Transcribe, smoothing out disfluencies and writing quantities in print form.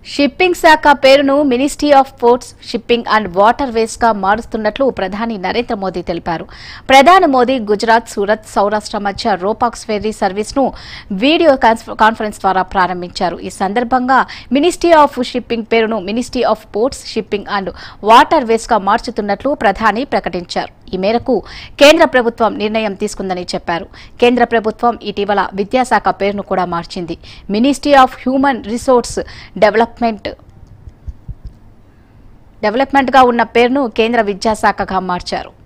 Shipping శాఖ పేరును ministry of ports, shipping and waterways గా మారుస్తున్నట్లు ప్రధాని నరేంద్ర మోదీ తెలిపారు. ప్రధాని మోదీ గుజరాత్, సూరత్, సౌరాష్ట్ర మధ్య రోపాక్స్ ఫెర్రీ సర్వీస్ ను వీడియో కాన్ఫరెన్స్ ద్వారా ప్రారంభించారు. ఈ సందర్భంగా మినిస్ట్రీ ఆఫ్ షిప్పింగ్ పేరును ministry of ports, shipping and waterways గా మార్చుతున్నట్లు ప్రధాని ప్రకటించారు. ఈ మేరకు కేంద్ర ప్రభుత్వం నిర్ణయం తీసుకుందని చెప్పారు. కేంద్ర ప్రభుత్వం ఇటీవల విద్యాశాఖ పేరును కూడా మార్చింది. Ministry of human resource development గా ఉన్న పేరును కేంద్ర విద్యాశాఖగా మార్చారు.